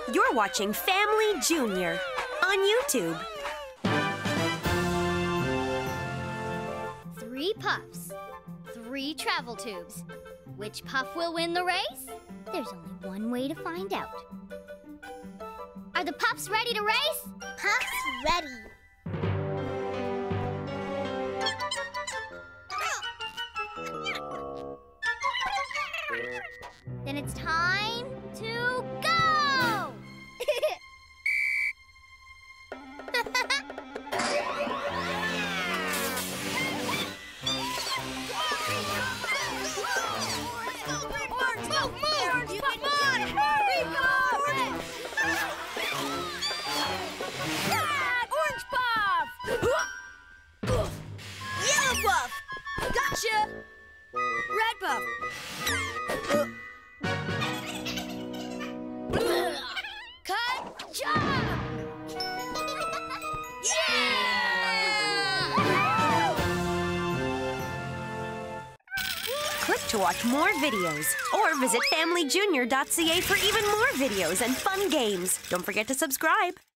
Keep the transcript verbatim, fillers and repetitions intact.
You're watching Family Junior on YouTube. Three puffs, three travel tubes. Which puff will win the race? There's only one way to find out. Are the puffs ready to race? Puffs ready. Then it's time to go! Orange puff! Yellow puff! Gotcha! Red puff! Cut! Jump! Yeah! Click to watch more videos or visit family junior dot c a for even more videos and fun games. Don't forget to subscribe.